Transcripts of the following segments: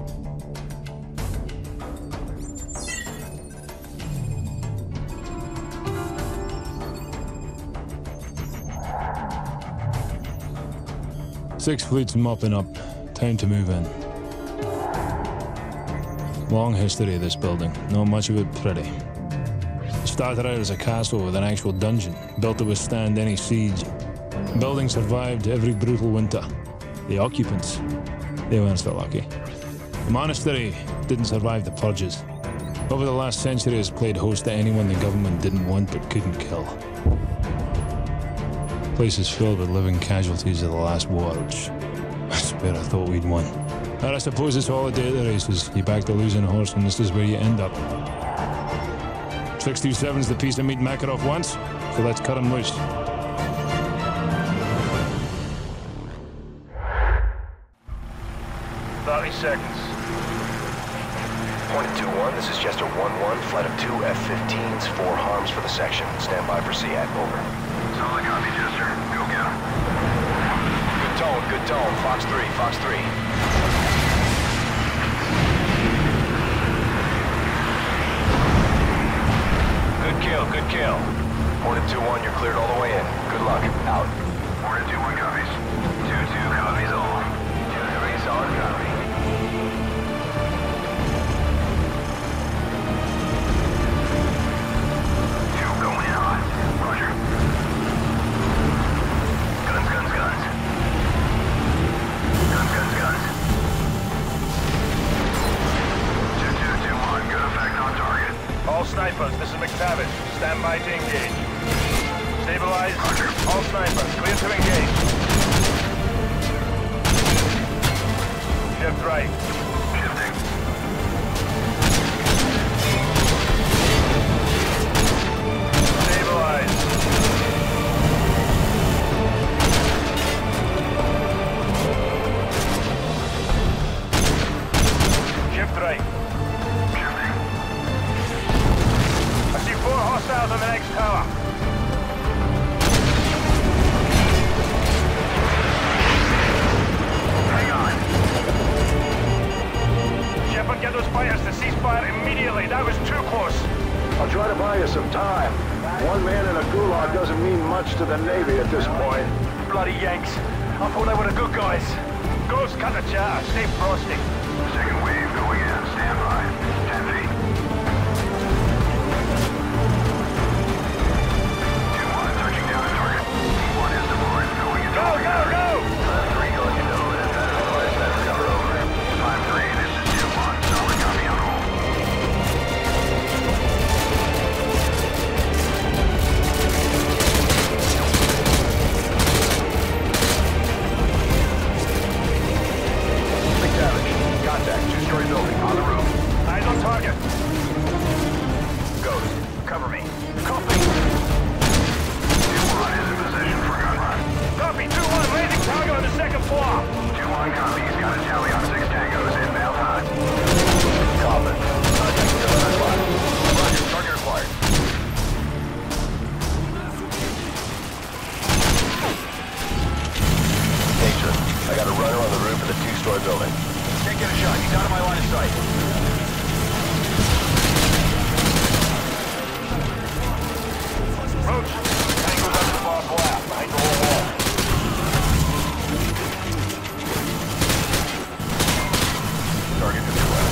Six fleets mopping up. Time to move in. Long history of this building. Not much of it pretty. It started out as a castle with an actual dungeon, built to withstand any siege. The building survived every brutal winter. The occupants, they weren't so lucky. The monastery didn't survive the purges. Over the last century, it's played host to anyone the government didn't want but couldn't kill. The place is filled with living casualties of the last war, which I swear I thought we'd won. And I suppose it's all a day at the races. You back the losing horse and this is where you end up. 627's the piece of meat Makarov wants, so let's cut him loose. Seconds. Point 2-1, this is Chester 1-1, flight of 2 F-15s, 4 harms for the section. Stand by for SEAT, over. Solid copy, Chester. Go get him. Good tone, Fox 3, Fox 3. Good kill. Point 2-1, you're cleared all the way in. Good luck. Out. Point 2-1 copies. 2-2 copies all. 2-3 solid copy. Snipers, this is McTavish. Stand by to engage. Stabilize. All snipers, clear to engage. Shift right. Shifting. Stabilize. Shift right. Hostiles on the next tower. Hang on. Shepard, get those fighters to cease fire immediately. That was too close. I'll try to buy you some time. One man in a Gulag doesn't mean much to the Navy at this point. Bloody Yanks. I thought they were the good guys. Ghost, cut the chatter. Stay frosty. Second wave going in. Stand by. 10 feet. Go! 3 going into open and otherwise that's cover over. 5-3, this is 2-1. Solid copy on hold. Big damage. Contact. 2-story building. On the roof. Eyes on target. Ghost, cover me. Copy. 2-1 is in position for gun run. Copy, 2-1, landing target on the second floor. 2-1 copy, he's got a tally on 6 tangos, inbound hot. Common. Roger, target acquired. Nature, I got a runner on the roof of the 2-story building. Can't get a shot, he's out of my line of sight. Approach. Tango's up the far flap, behind the wall. Target to the left.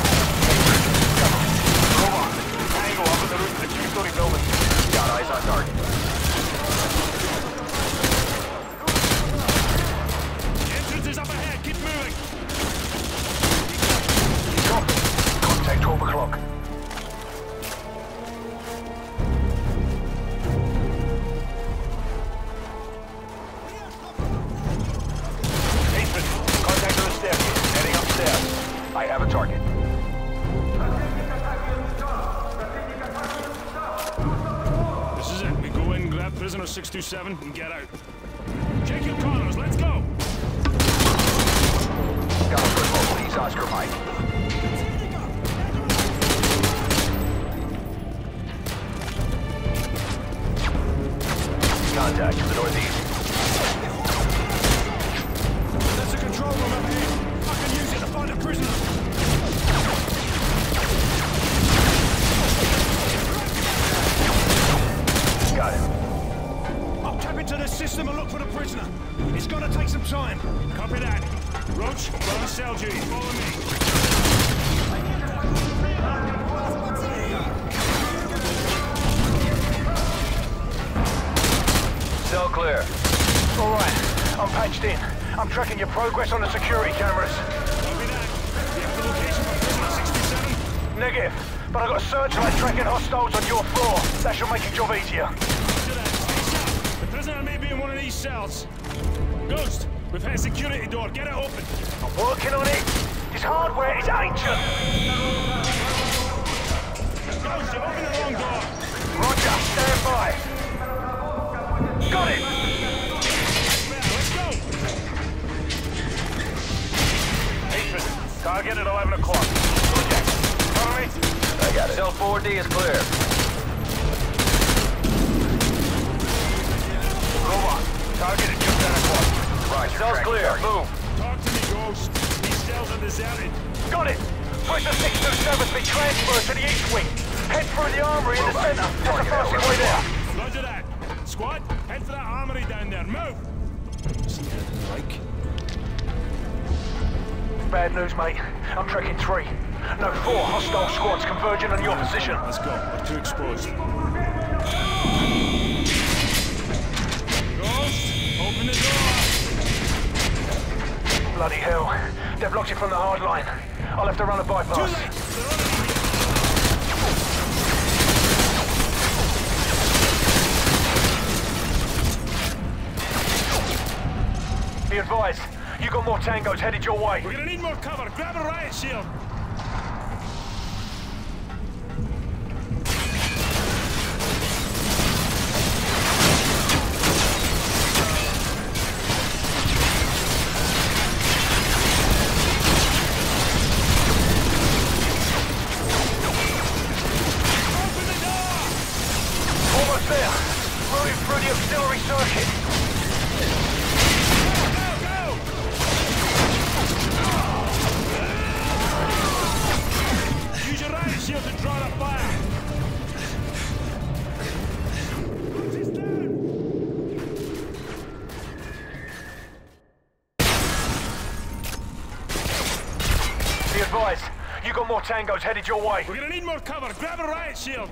Move on. Tango up on the roof of the 2-story building. Got eyes on target. The entrance is up ahead. Keep moving. Copy. Contact 12 o'clock. I have a target. This is it. We go in, grab prisoner 627, and get out. Check your corners. Let's go. Got a good mobile. He's Oscar Mike. Contact to the northeast. That's a control room up here. I can use it to find a prisoner. time. Copy that. Roach, we're on cell duty. Follow me. Cell clear. All right, I'm patched in. I'm tracking your progress on the security cameras. Copy that. You have the location for prisoner 67? Negative, but I've got a searchlight tracking hostiles on your floor. That should make your job easier. Roger that. Stay sharp. The prisoner may be in one of these cells. Ghost, we've had a security door. Get it open. I'm working on it. This hardware is ancient. Ghost, you opened the wrong door. Roger, stand by. Got it. Let's go. Hatred. Target at 11 o'clock. Roger. Cover me. I got it. Cell 4D is clear. Robot. Target at just 10 o'clock. Right, Cell's clear. Move. Talk to me, Ghost. These cells are deserted. Got it. Prisoner 627's been transferred to the east wing. Head through the armory in the center. That's the fastest way there. Roger that. Squad, head for that armory down there. Move! See anything like? Bad news, mate. I'm tracking 3. No, 4 hostile squads converging on your position. Let's go. We're too exposed. Ghost, open the door. Bloody hell. They've blocked it from the hard line. I'll have to run a bypass. Too late. They're on it. Be advised, you got more tangos headed your way. We're gonna need more cover. Grab a riot shield. Open the door! Almost there. Moving through the auxiliary circuit. Use your riot shield to draw the fire! Be advised, you got more tangos headed your way. We're gonna need more cover. Grab a riot shield!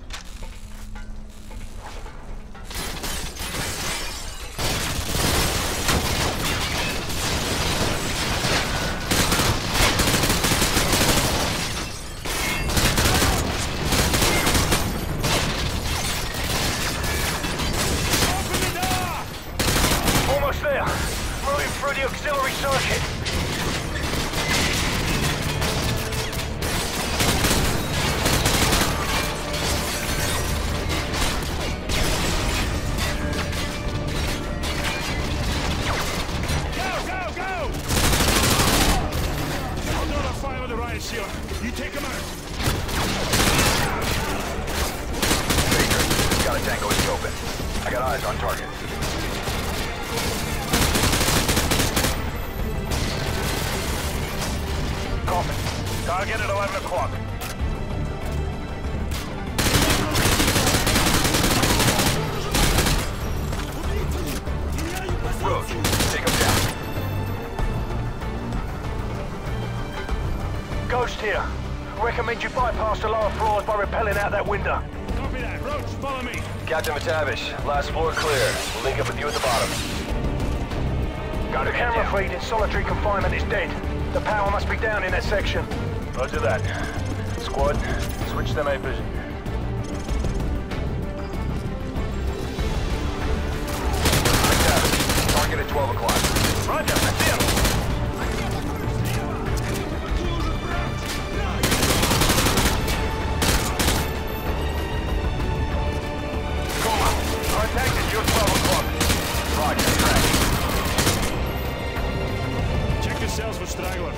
Open the door! Almost there. Moving through the auxiliary circuit. Go, go, go! I'll do the fire with the riot shield. You take him out. Baker, got a tango in the open. I got eyes on target. Copy. Target at 11 o'clock. Roach, take him down. Ghost here. Recommend you bypass the lower floors by rappelling out that window. Copy that. Roach, follow me. Captain McTavish, last floor clear. We'll link up with you at the bottom. The camera feed in solitary confinement is dead. The power must be down in that section. Roger that. Squad, switch to night vision. McTavish, target at 12 o'clock. Roger, that's him. Contact at your 12 o'clock. Roger, track. Check the cells for straggler.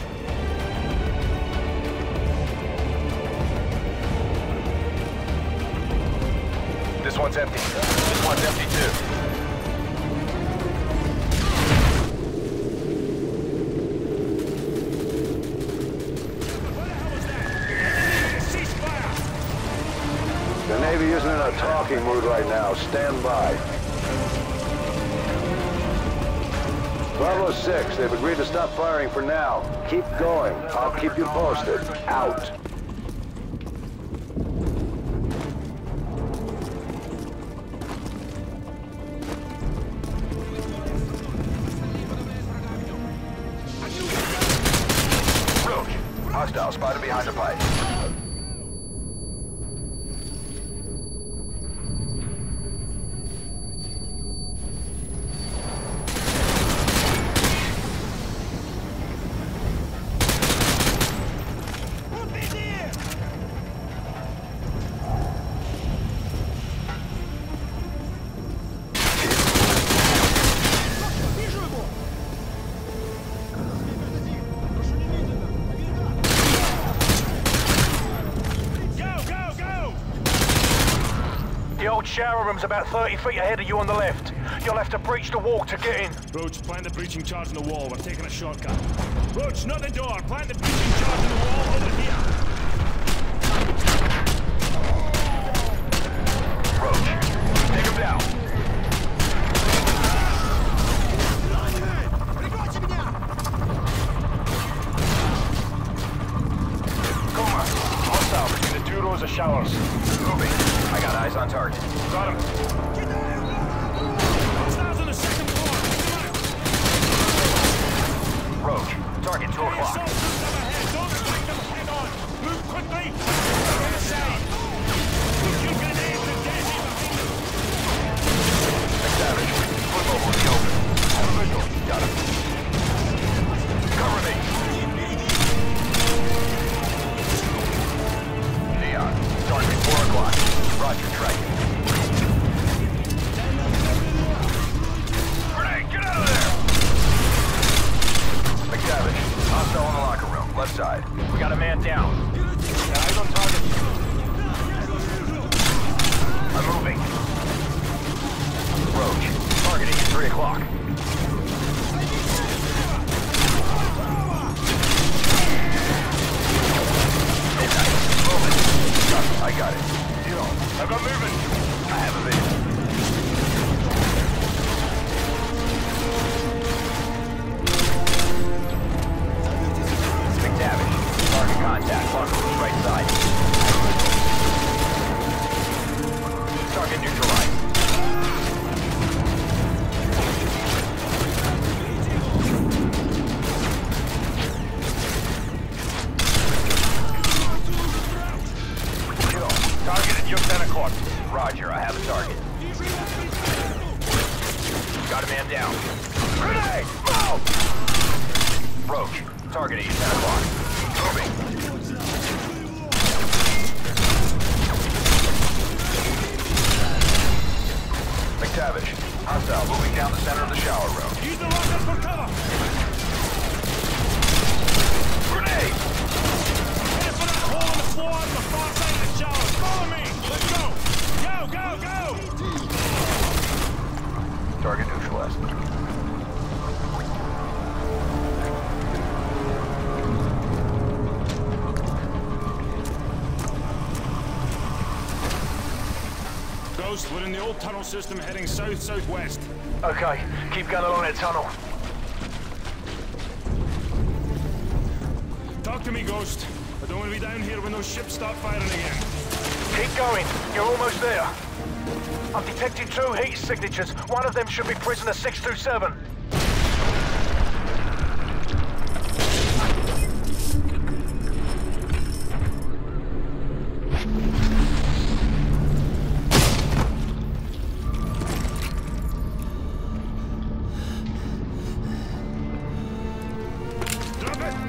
This one's empty. This one's empty too. What the hell was that? Cease fire! The Navy isn't in a talking mood right now. Stand by. Bravo 6, they've agreed to stop firing for now. Keep going. I'll keep you posted. Out. Roach, hostile spotted behind the pipe. The old shower room's about 30 feet ahead of you on the left. You'll have to breach the wall to get in. Roach, plant the breaching charge in the wall. We're taking a shortcut. Roach, not the door. Plant the breaching charge in the wall over here. Roach, take him down. Coma, hostile between the 2 rows of showers. Moving. I got eyes on target. Got him. Hostiles on the 2nd floor. Roach, target 2 o'clock. Assault troops up ahead. Don't fight them head on. Move quickly. On the side. Shoot grenades and gases behind them. Savage, flip over the open. Individual, got him. Cover me. Neon, target 4 o'clock. Roger, Triton. Grenade, get out of there! McTavish, hostile in the locker room, left side. We got a man down. Eyes on target. I'm moving. Roach, targeting at 3 o'clock. Midnight, moving. I got it. I've got movement. I have a vision. McTavish, target contact, locker room, right side. Target neutralized. Target at your 10 o'clock. Roger, I have a target. Got a man down. Grenade! Move! Roach, target at your 10 o'clock. Moving. McTavish, hostile moving down the center of the shower room. Use the rockets for cover. Grenade! Head for that hole in the floor on the far side of the shower. Follow me. Let's go. Go, go, go. Target neutralized. Ghost, we're in the old tunnel system heading south-southwest. Okay, keep going along that tunnel. Talk to me, Ghost. I don't want to be down here when those ships start firing again. Keep going. You're almost there. I've detected 2 heat signatures. One of them should be prisoner 627. Drop it!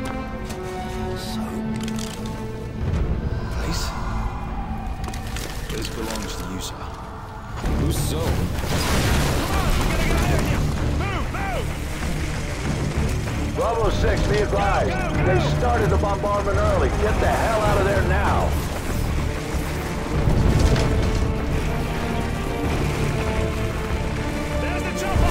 This belongs to you, sir. Who's so? Come on! We gotta get out of here! Move! Move! Bravo 6, be advised. They started the bombardment early. Get the hell out of there now. There's the chopper!